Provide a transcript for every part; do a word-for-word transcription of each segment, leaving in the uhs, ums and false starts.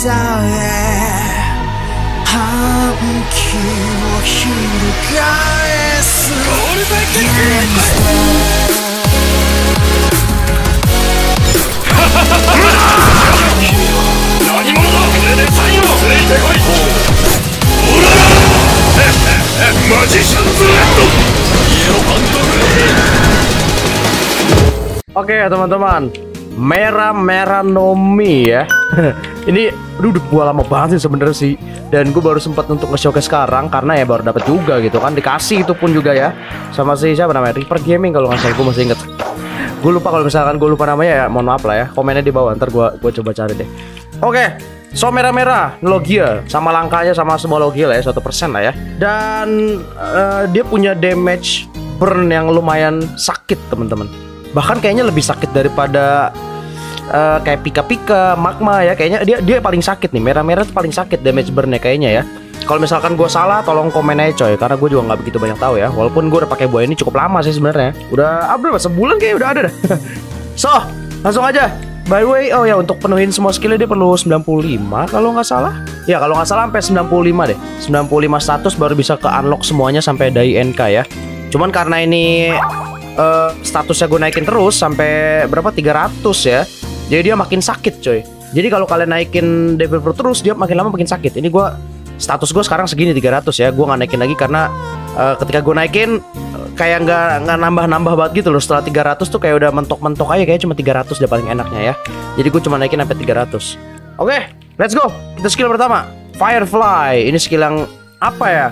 Oke ya teman-teman, merah-merah Nomi ya. Ini aduh gua lama banget sih sebenarnya sih. Dan gue baru sempat untuk nge-showcase sekarang karena ya baru dapat juga gitu kan, dikasih itu pun juga ya sama si siapa namanya, Reaper Gaming kalau nggak salah, gue masih inget. Gue lupa kalau misalkan gue lupa namanya ya, mohon maaf lah ya. Komennya di bawah, ntar gue gue coba cari deh. Oke, so merah-merah Logia sama langkahnya sama semua Logia lah ya, satu persen lah ya. Dan uh, dia punya damage burn yang lumayan sakit teman-teman. Bahkan kayaknya lebih sakit daripada uh, kayak pika-pika, magma ya. Kayaknya dia dia paling sakit nih, merah-merah tuh paling sakit damage burn-nya kayaknya ya. Kalau misalkan gue salah, tolong komen aja coy, karena gue juga nggak begitu banyak tahu ya. Walaupun gue udah pakai buah ini cukup lama sih sebenarnya. Udah apa berapa sebulan kayaknya udah ada dah. So langsung aja. By the way, oh ya untuk penuhin semua skillnya dia perlu sembilan puluh lima kalau nggak salah. Ya kalau nggak salah sampai sembilan puluh lima deh. sembilan puluh lima status baru bisa ke unlock semuanya sampai Dai N K ya. Cuman karena ini uh, statusnya gue naikin terus sampai berapa tiga ratus ya. Jadi dia makin sakit coy. Jadi kalau kalian naikin developer terus dia makin lama makin sakit. Ini gue status gue sekarang segini tiga ratus ya. Gue nggak naikin lagi karena uh, ketika gue naikin kayak nggak nggak nambah-nambah banget gitu loh. Setelah tiga ratus tuh kayak udah mentok-mentok aja, kayak cuma tiga ratus udah paling enaknya ya. Jadi gue cuma naikin sampai tiga ratus. Oke, okay, let's go. Kita skill pertama, Firefly. Ini skill yang apa ya?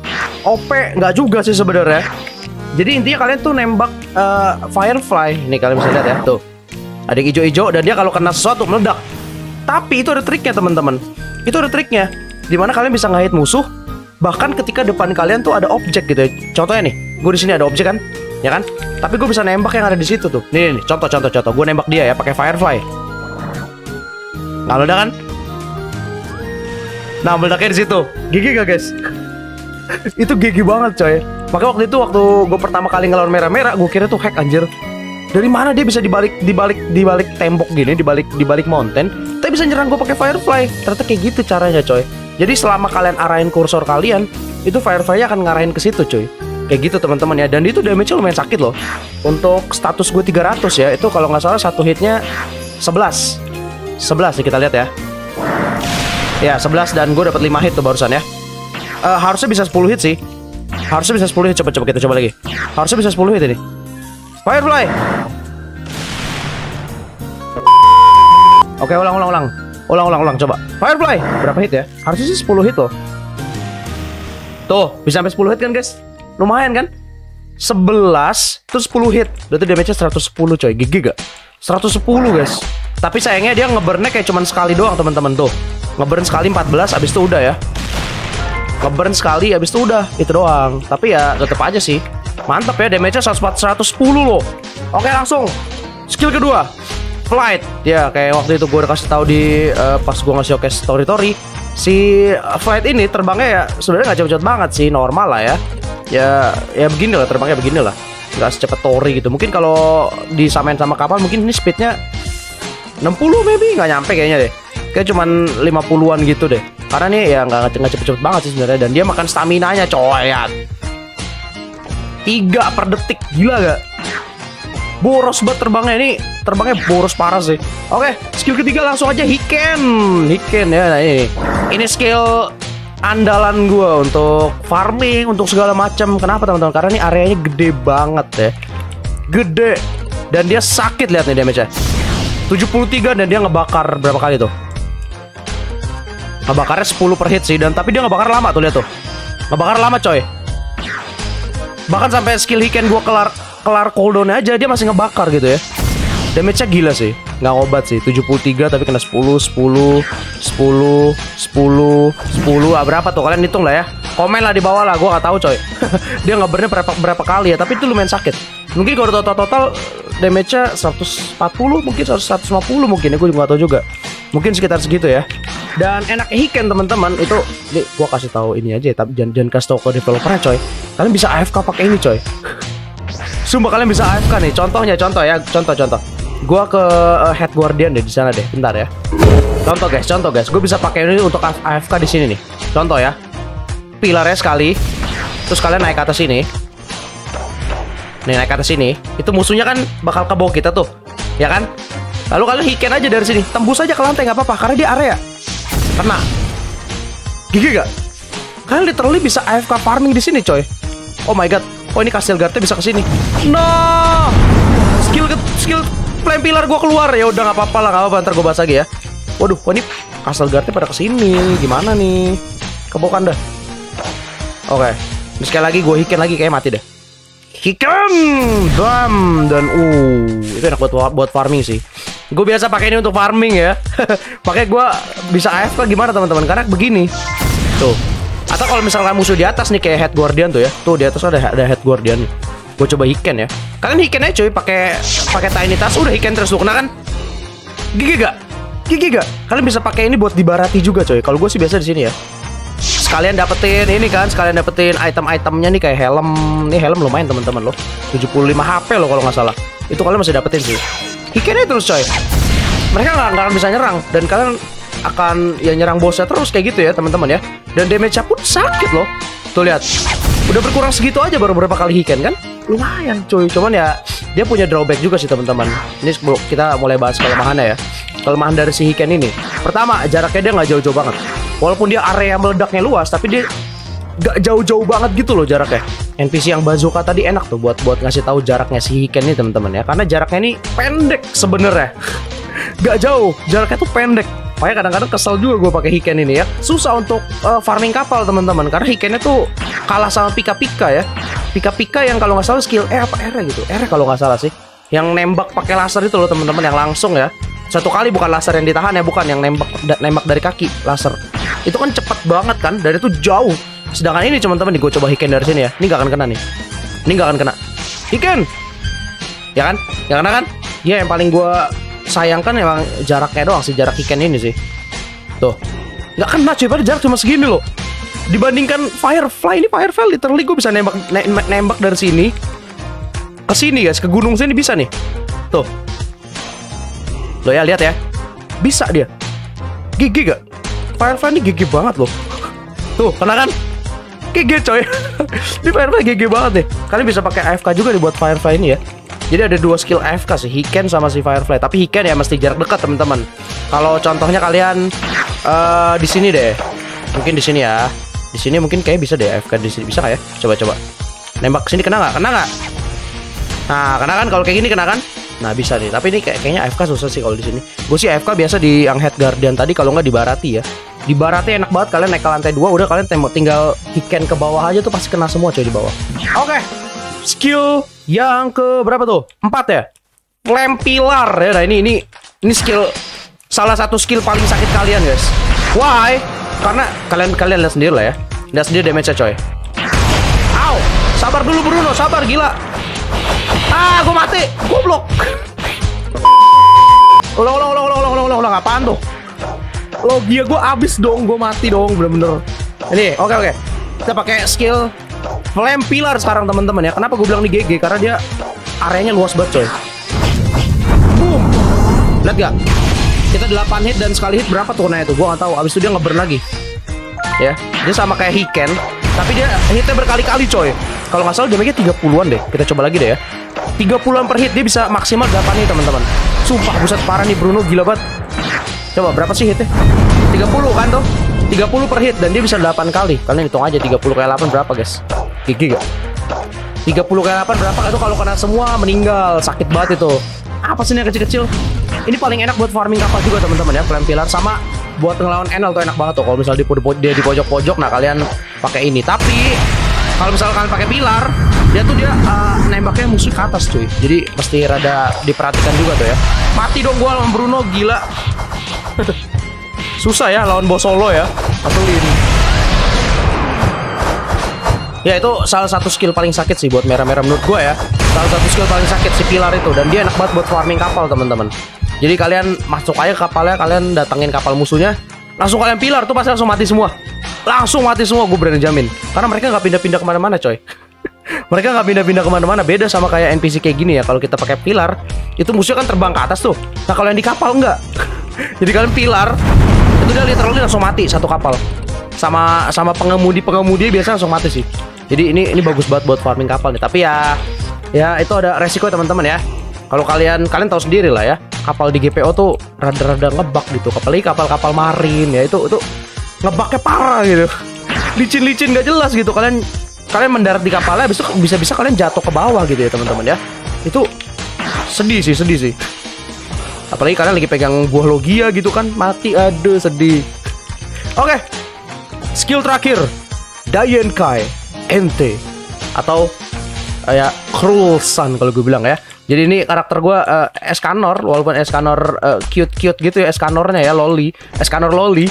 O P nggak juga sih sebenarnya. Jadi intinya kalian tuh nembak uh, Firefly. Ini kalian bisa lihat ya, tuh. Ada yang hijau-hijau dan dia kalau kena sesuatu meledak. Tapi itu ada triknya teman-teman. Itu ada triknya. Dimana kalian bisa nge-hit musuh bahkan ketika depan kalian tuh ada objek gitu ya. Contohnya nih, gue di sini ada objek kan, ya kan? Tapi gue bisa nembak yang ada di situ tuh. Nih, nih, contoh, contoh, contoh. Gue nembak dia ya pakai Firefly. Nah, meledak kan? Nah, meledaknya di situ. Gigi gak guys? Itu gigi banget coy. Makanya waktu itu waktu gue pertama kali ngelawan merah-merah, gue kira tuh hack anjir. Dari mana dia bisa dibalik dibalik dibalik tembok gini, dibalik dibalik mountain, tapi bisa nyerang gue pakai Firefly. Ternyata kayak gitu caranya coy. Jadi selama kalian arahin kursor kalian, itu Firefly akan ngarahin ke situ cuy. Kayak gitu teman-teman ya. Dan itu damage-nya lumayan sakit loh. Untuk status gue tiga ratus ya, itu kalau nggak salah satu hitnya sebelas. sebelas nih kita lihat ya. Ya sebelas dan gue dapat lima hit tuh barusan ya. uh, Harusnya bisa sepuluh hit sih. Harusnya bisa sepuluh hit. Coba-coba kita coba lagi. Harusnya bisa sepuluh hit ini. Firefly. Oke, ulang ulang ulang. Ulang ulang ulang coba. Firefly. Berapa hit ya? Harusnya sih sepuluh hit loh. Tuh, bisa sampai sepuluh hit kan guys? Lumayan kan? sebelas terus sepuluh hit. Berarti damage-nya seratus sepuluh coy. Gigi gak? seratus sepuluh guys. Tapi sayangnya dia ngeburn-nya kayak cuman sekali doang teman-teman tuh. Ngeburn sekali empat belas abis itu udah ya. Ngeburn sekali abis itu udah. Itu doang. Tapi ya tetep aja sih. Mantap ya, damage-nya seratus sepuluh loh. Oke, langsung skill kedua, Flight. Ya kayak waktu itu gue udah kasih tahu di uh, pas gue nge showcase story-story. Si uh, Flight ini terbangnya ya sebenarnya nggak cepet-cepet banget sih, normal lah ya. Ya ya begini lah terbangnya, begini lah. Nggak secepat Tori gitu. Mungkin kalau disamain sama kapal mungkin ini speednya enam puluh maybe, nggak nyampe kayaknya deh. Kayak cuman lima puluhan gitu deh. Karena nih ya nggak nggak cepet-cepet banget sih sebenarnya. Dan dia makan stamina-nya coy ya. tiga per detik, gila gak? Boros banget terbangnya ini, terbangnya boros parah sih. Oke, skill ketiga langsung aja Hiken. Hiken ya, nah ini. Ini skill andalan gue untuk farming, untuk segala macam. Kenapa teman-teman? Karena ini areanya gede banget ya. Gede. Dan dia sakit, lihat nih damage-nya. tujuh puluh tiga dan dia ngebakar berapa kali tuh? Ngebakarnya sepuluh per hit sih, dan tapi dia ngebakar lama tuh, lihat tuh. Ngebakar lama coy. Bahkan sampai skill Hiken gue kelar kelar cooldown aja dia masih ngebakar gitu ya. Damage-nya gila sih. Nggak ngobat sih. tujuh puluh tiga tapi kena sepuluh, sepuluh, sepuluh, sepuluh, sepuluh. Ah, berapa tuh? Kalian hitung lah ya. Komen lah di bawah lah, gue nggak tahu coy. Dia ngeburn-nya berapa berapa kali ya, tapi itu lumayan sakit. Mungkin kalau total-total damage-nya seratus empat puluh, mungkin seratus lima puluh mungkin ya, gue juga nggak tahu juga. Mungkin sekitar segitu ya. Dan enaknya Hiken teman-teman itu, nih gue kasih tahu ini aja, tapi jangan jangan kasih tahu ke developernya coy. Kalian bisa A F K pakai ini coy. Sumpah kalian bisa A F K nih. Contohnya, contoh ya, contoh-contoh. Gua ke uh, Head Guardian deh di sana deh. Bentar ya. Contoh guys, contoh guys. Gue bisa pakai ini untuk A F K di sini nih. Contoh ya. Pilarnya sekali. Terus kalian naik ke atas sini. Nih naik ke atas sini. Itu musuhnya kan bakal ke bawah kita tuh. Ya kan? Lalu kalian hiken aja dari sini. Tembus aja ke lantai nggak apa-apa karena dia area. Kena. Gigi gak? Kalian literally bisa A F K farming di sini, coy. Oh my god. Oh ini Castle Guard-nya bisa ke sini. No. Skill skill flame pilar gue keluar. Ya udah nggak apa-apa lah, nggak apa-apa. Ntar gue bahas lagi ya. Waduh, oh ini Castle Guard-nya pada kesini. Gimana nih? Kebokan dah. Oke. Okay. Sekali lagi gue hiken lagi kayak mati deh. Hiken, bam, dan uh itu enak buat buat farming sih. Gue biasa pakai ini untuk farming ya. Pakai gue bisa A F K gimana teman-teman? Karena begini. Tuh. Atau kalau misalnya musuh di atas nih kayak Head Guardian tuh ya. Tuh di atas ada ada Head Guardian. Gue coba hiken ya. Kalian hiken aja coy, pakai pakai tiny task udah hiken terus lu kena kan? Gigi gak? Gigi gak? Kalian bisa pakai ini buat dibarati juga coy. Kalau gue sih biasa di sini ya. Sekalian dapetin ini kan, sekalian dapetin item-itemnya nih kayak helm. Nih helm lumayan teman-teman loh. tujuh puluh lima H P loh kalau nggak salah. Itu kalian masih dapetin sih. Hikennya terus coy. Mereka nggak akan bisa nyerang dan kalian akan ya nyerang bosnya terus kayak gitu ya teman-teman ya. Dan damage-nya pun sakit loh. Tuh lihat. Udah berkurang segitu aja baru berapa kali hiken kan? Lumayan cuy. Cuman ya dia punya drawback juga sih teman-teman. Ini sebelum kita mulai bahas kelemahannya ya. Kelemahan dari si hiken ini. Pertama, jaraknya dia nggak jauh-jauh banget. Walaupun dia area meledaknya luas, tapi dia gak jauh-jauh banget gitu loh jaraknya. N P C yang bazooka tadi enak tuh buat buat ngasih tahu jaraknya si hiken ini teman-teman ya. Karena jaraknya ini pendek sebenarnya. Gak jauh, jaraknya tuh pendek. Makanya kadang-kadang kesel juga gue pakai hiken ini ya. Susah untuk uh, farming kapal teman-teman. Karena hikennya tuh kalah sama pika-pika ya. Pika-pika yang kalau nggak salah skill E apa R gitu. R kalau nggak salah sih. Yang nembak pakai laser itu loh teman-teman, yang langsung ya. Satu kali, bukan laser yang ditahan ya, bukan yang nembak nembak dari kaki laser. Itu kan cepet banget kan, dari itu jauh. Sedangkan ini teman-teman nih, gue coba hiken dari sini ya. Ini nggak akan kena nih. Ini nggak akan kena. Hiken, ya kan? Nggak kena kan? Ya yang paling gue sayangkan emang jaraknya doang sih, jarak hiken ini sih. Tuh, nggak kena cuy, padahal jarak cuma segini loh. Dibandingkan Firefly, ini Firefly literally gue bisa nembak nembak, nembak dari sini ke sini guys, ke gunung sini bisa nih. Tuh. Loh ya, lihat ya. Bisa dia. Gigi gak? Firefly ini gigi banget loh. Tuh, kena kan? Gigi coy. Ini Firefly gigi banget nih. Kalian bisa pakai A F K juga nih buat Firefly ini ya. Jadi ada dua skill A F K sih, Hiken sama si Firefly. Tapi Hiken ya mesti jarak dekat teman-teman. Kalau contohnya kalian uh, di sini deh. Mungkin di sini ya. Di sini mungkin kayak bisa deh A F K di sini. Bisa nggak ya? Coba-coba. Nembak ke sini kena nggak? Kena nggak? Nah, kena kan? Kalau kayak gini kena kan? Nah bisa nih, tapi ini kayak kayaknya A F K susah sih kalau di sini. Gue sih A F K biasa di yang Head Guardian tadi, kalau nggak di Barati ya. Di Barati enak banget, kalian naik ke lantai dua, udah kalian tembak tinggal hiken ke bawah aja tuh pasti kena semua coy di bawah. Oke, okay. Skill yang ke berapa tuh? Empat ya. Flame pilar ya. Nah ini ini ini skill salah satu skill paling sakit kalian guys. Why? Karena kalian kalian lihat sendiri lah ya. Lihat sendiri damage-nya coy. Au, sabar dulu Bruno, sabar gila. Ah, gue mati, goblok. Ulang, ulang, ulang, ulang, ulang, ulang, ulang, apaan tuh? Logia gue abis dong, gue mati dong, bener-bener. Ini, oke, oke. Kita pakai skill Flame Pilar sekarang teman-teman ya. Kenapa gue bilang di G G? Karena dia areanya luas banget coy. Boom. Lihat gak? Kita delapan hit dan sekali hit berapa tuh naik itu? Gue gak tahu. Abis itu dia ngeburn lagi. Ya, dia sama kayak Hiken, tapi dia hitnya berkali-kali coy. Kalau nggak salah damage-nya tiga puluhan deh. Kita coba lagi deh ya. tiga puluhan per hit, dia bisa maksimal delapan nih teman-teman. Sumpah buset parah nih Bruno, gila banget. Coba berapa sih hitnya? tiga puluh kan tuh. tiga puluh per hit dan dia bisa delapan kali. Kalian hitung aja tiga puluh kali delapan berapa guys? Gigi gak? tiga puluh kali delapan berapa? Itu kalau kena semua meninggal. Sakit banget itu. Apa sih yang kecil-kecil? Ini paling enak buat farming kapal juga teman-teman ya. Flame Pilar sama buat ngelawan Enel tuh enak banget tuh. Kalau misalnya dia di pojok-pojok, nah kalian pakai ini. Tapi kalau misalkan pakai pilar, dia tuh dia uh, nembaknya musuh ke atas cuy. Jadi mesti rada diperhatikan juga tuh ya. Mati dong gua lawan Bruno, gila. Susah ya lawan bos solo ya. Asulin. Ya itu salah satu skill paling sakit sih buat merah-merah menurut gua ya. Salah satu skill paling sakit si pilar itu, dan dia enak banget buat farming kapal teman-teman. Jadi kalian masuk aja kapalnya, kalian datengin kapal musuhnya, langsung kalian pilar tuh pasti langsung mati semua. Langsung mati semua, gue berani jamin. Karena mereka nggak pindah-pindah kemana-mana coy. Mereka nggak pindah-pindah kemana-mana. Beda sama kayak N P C kayak gini ya. Kalau kita pakai pilar, itu musuhnya kan terbang ke atas tuh. Nah kalau yang di kapal enggak. Jadi kalian pilar, itu dia literally langsung mati satu kapal. Sama sama pengemudi pengemudi biasanya langsung mati sih. Jadi ini ini bagus banget buat farming kapal nih. Tapi ya ya itu ada resiko teman-teman ya. Kalau kalian kalian tahu sendiri lah ya. Kapal di G P O tuh rada-rada ngebug gitu. Apalagi kapal-kapal marin ya itu itu ngebugnya parah gitu. Licin-licin gak jelas gitu. Kalian kalian mendarat di kapalnya, habis itu bisa-bisa kalian jatuh ke bawah gitu ya teman-teman ya. Itu sedih sih, sedih sih. Apalagi kalian lagi pegang buah logia gitu kan, mati, aduh sedih. Oke, skill terakhir, Dayenkai N T atau kayak Cruel Sun kalau gue bilang ya. Jadi ini karakter gue uh, Escanor, walaupun Escanor uh, cute-cute gitu ya, Escanornya ya, loli, Escanor loli.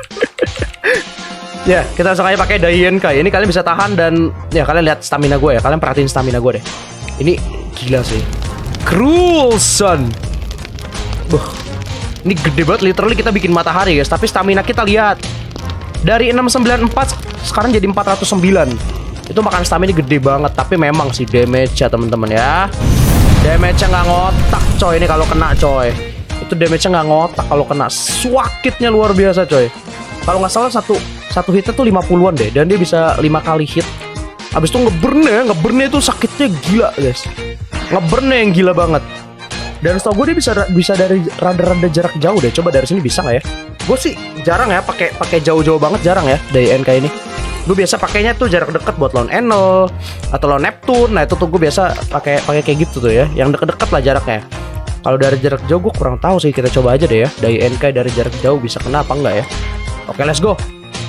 Ya, kita langsung aja pakai Dayenkai. Ini kalian bisa tahan dan ya kalian lihat stamina gue ya. Kalian perhatiin stamina gue deh. Ini gila sih. Cruel Sun. Buh. Ini gede banget, literally kita bikin matahari guys. Tapi stamina kita lihat dari enam sembilan empat sekarang jadi empat ratus sembilan. Itu makan stamina gede banget. Tapi memang sih damage ya teman-teman ya. Damage-nya nggak ngotak coy ini kalau kena coy. Itu damage-nya nggak ngotak kalau kena. Swakitnya luar biasa coy. Kalau nggak salah satu satu hitnya tuh lima puluhan deh, dan dia bisa lima kali hit. Habis itu ngeburn-nya, ngeburn-nya itu sakitnya gila guys. Ngeburn-nya yang gila banget. Dan setahu gue dia bisa bisa dari rada-rada jarak jauh deh. Coba dari sini bisa nggak ya? Gue sih jarang ya pakai pakai jauh-jauh banget, jarang ya dari N K ini. Gue biasa pakainya tuh jarak deket buat lawan Enel atau lawan Neptune. Nah itu tuh gue biasa pakai pakai kayak gitu tuh ya, yang deket-deket lah jaraknya. Kalau dari jarak jauh gue kurang tahu sih. Kita coba aja deh ya, dari N K dari jarak jauh bisa kena apa enggak ya? Oke, let's go.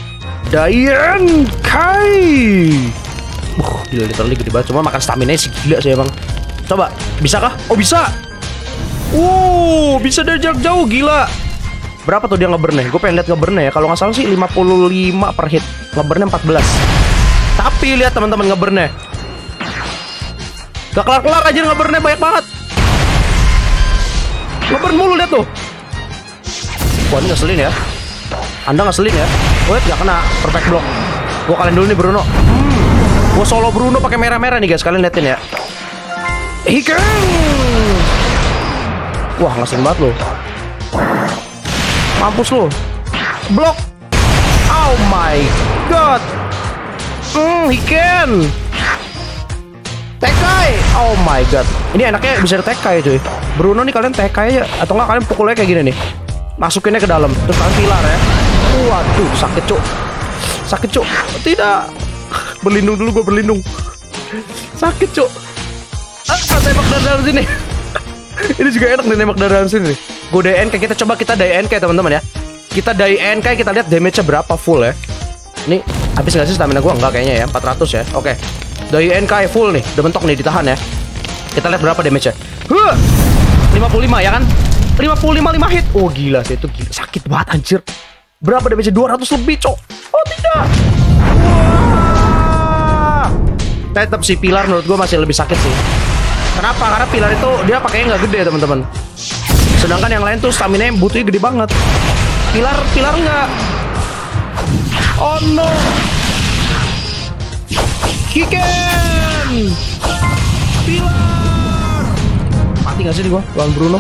Dayenkai. Uh, gila literally gede banget. Cuma makan stamina sih gila sih emang. Coba, bisa kah? Oh bisa. Uh, bisa dari jarak jauh, gila. Berapa tuh dia ngeburnnya? Gue pengen lihat ngeburnnya ya. Kalau nggak salah sih lima puluh lima per hit. Ngeburnnya empat belas. Tapi lihat teman-teman ngeburnnya. Gak kelar-kelar aja ngeburnnya, banyak banget. Ngeburn mulu lihat tuh. Wah ini ngeselin ya. Anda ngeselin ya. Wait, gak kena perfect block. Gua kalian dulu nih Bruno. Hmm. Gua solo Bruno pakai merah-merah nih guys. Kalian liatin ya. Hiking. Wah ngeselin banget lo. Mampus lo. Blok. Oh my god. Hmm, Hiken. Tekai. Oh my god. Ini enaknya bisa di Tekai cuy. Bruno nih kalian Tekai aja. Atau enggak kalian pukulnya kayak gini nih. Masukinnya ke dalam. Terus kalian pilar ya. Waduh, sakit cuk. Sakit cuk. Tidak. Berlindung dulu, gue berlindung. Sakit cuk. Ah, tembak dari dalam sini. Ini juga enak nih nembak dari dalam sini nih. Gue D N K, kita coba kita D N K teman-teman ya. Kita D N K, kita lihat damage-nya berapa full ya. Ini habis nggak sih stamina gue? Enggak kayaknya ya, empat ratus ya. Oke. D N K full nih, udah mentok nih, ditahan ya. Kita lihat berapa damage-nya. Huh. lima puluh lima ya kan? lima puluh lima, lima hit. Oh gila sih, itu gila. Sakit banget anjir. Berapa damage-nya? dua ratus lebih, cok. Oh tidak. Wah. Tetap sih pilar menurut gue masih lebih sakit sih. Kenapa? Karena pilar itu dia pakainya nggak gede, teman-teman. Sedangkan yang lain tuh stamina butuhnya gede banget. Pilar, pilar nggak. Oh no. Kiken. Pilar. Mati nggak sih nih gua lawan Bruno?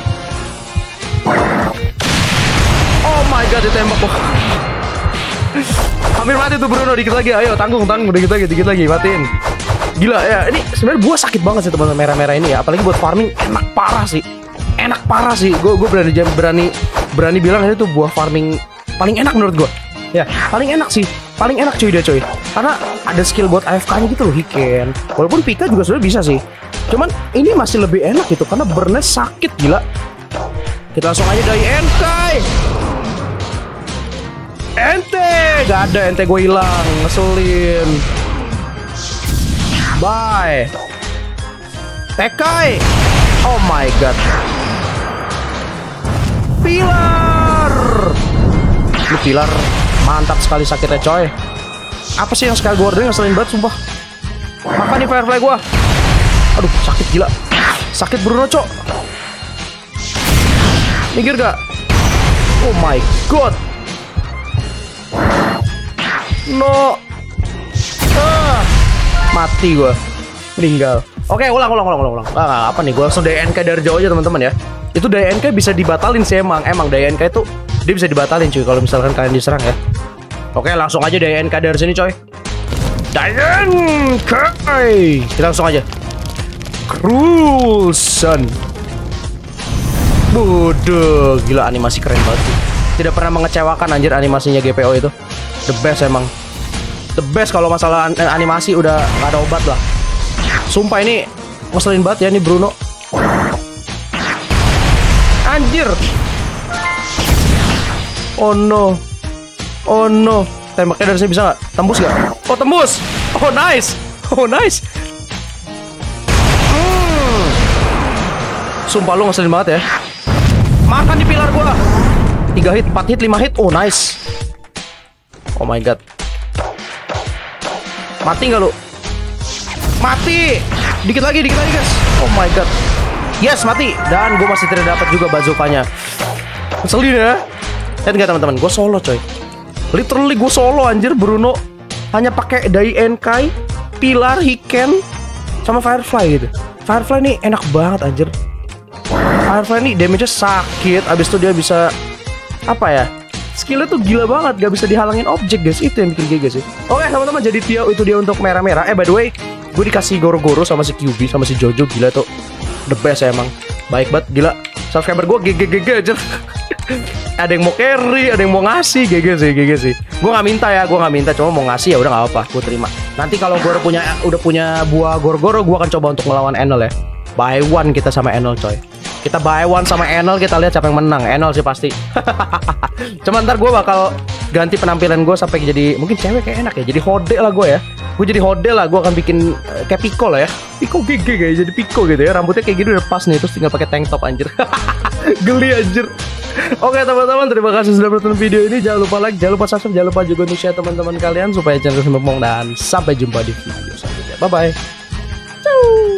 Oh my god, ditembak kok. Hampir mati tuh Bruno, dikit lagi. Ayo tanggung, tanggung, dikit lagi, dikit lagi, matiin. Gila ya, ini sebenarnya gua sakit banget sih teman-teman merah-merah ini ya. Apalagi buat farming enak parah sih. Enak parah sih. Gue gue berani berani berani bilang ini tuh buah farming paling enak menurut gue. Ya, paling enak sih. Paling enak cuy dia cuy. Karena ada skill buat A F K-nya gitu loh, Hiken. Walaupun Pika juga sudah bisa sih. Cuman ini masih lebih enak gitu karena burn-nya sakit gila. Kita langsung aja dari Enkai. Ente, gak ada ente gue hilang, ngeselin. Bye. Tekai. Oh my god. Pilar. Ini pilar mantap sekali sakitnya coy. Apa sih yang sekali gue orderin ngeselin banget sumpah. Makan nih Firefly gue. Aduh sakit gila. Sakit Bruno cok. Minggir gak? Oh my god. No. Ah, mati gue. Meninggal. Oke, ulang ulang ulang ulang ulang. Ah, apa nih? Gue langsung D N K dari jauh aja teman-teman ya. Itu D N K bisa dibatalin sih emang. Emang D N K itu dia bisa dibatalin cuy kalau misalkan kalian diserang ya. Oke, langsung aja D N K dari sini coy. D N K. Kita langsung aja. Cruisan. Bodoh, gila animasi keren banget sih. Tidak pernah mengecewakan anjir animasinya G P O itu. The best emang. The best kalau masalah an animasi udah gak ada obat lah. Sumpah ini ngeselin banget ya nih Bruno. Anjir. Oh no. Oh no. Tembaknya dari sini bisa nggak? Tembus nggak? Oh tembus. Oh nice. Oh nice. Hmm. Sumpah lu ngeselin banget ya. Makan di pilar gua. tiga hit, empat hit, lima hit. Oh nice. Oh my god. Mati nggak lu? Mati. Dikit lagi, dikit lagi guys. Oh my god. Yes mati. Dan gue masih tidak dapat juga bazookannya. Ngeselin ya. Lihat nggak teman-teman? Gue solo coy. Literally gue solo anjir Bruno. Hanya pakai Dai Enkai, Pilar, Hiken, sama Firefly gitu. Firefly nih enak banget anjir. Firefly nih damage-nya sakit. Abis itu dia bisa apa ya? Skillnya tuh gila banget, gak bisa dihalangin objek guys. Itu yang bikin gila sih. Oke teman-teman, jadi dia itu dia untuk merah-merah. Eh by the way, gue dikasih Goro-Goro sama si Q B sama si Jojo. Gila tuh, the best ya emang. Baik banget, gila. Subscriber gue G G G G aja. Ada yang mau carry, ada yang mau ngasih. G G sih, G G sih. Gue nggak minta ya, gue nggak minta. Cuma mau ngasih ya udah nggak apa-apa, gue terima. Nanti kalau gue udah punya udah punya buah Goro-Goro, gue akan coba untuk melawan Enel ya. Buy one kita sama Enel coy. Kita buy one sama Enel, kita lihat siapa yang menang. Enel sih pasti. Cuma ntar gue bakal ganti penampilan gue sampai jadi mungkin cewek kayak enak ya. Jadi hode lah gue ya. Gue jadi hode lah. Gue akan bikin uh, kayak Pico lah ya. Pico G G kayak jadi Pico gitu ya. Rambutnya kayak gitu udah pas nih. Terus tinggal pakai tank top anjir. Geli anjir. Oke teman-teman, terima kasih sudah menonton video ini. Jangan lupa like, jangan lupa subscribe, jangan lupa juga untuk share teman-teman kalian supaya channel semakin dan sampai jumpa di video selanjutnya. Bye bye. Ciao.